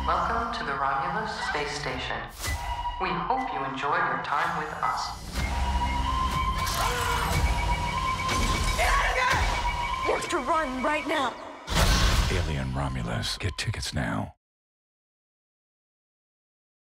Welcome to the Romulus Space Station. We hope you enjoyed your time with us. You have to run right now. Alien Romulus. Get tickets now.